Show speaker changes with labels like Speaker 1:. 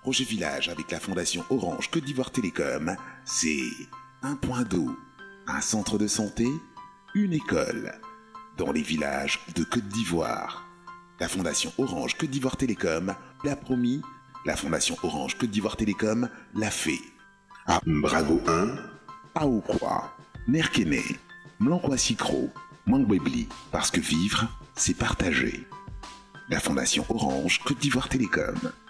Speaker 1: Projet Village avec la Fondation Orange Côte d'Ivoire Télécom, c'est un point d'eau, un centre de santé, une école dans les villages de Côte d'Ivoire. La Fondation Orange Côte d'Ivoire Télécom l'a promis, la Fondation Orange Côte d'Ivoire Télécom l'a fait. À Mbrago 1, Aokwa, Nerkene, Mlankwa Sikro, Mangwebli, parce que vivre, c'est partager. La Fondation Orange Côte d'Ivoire Télécom.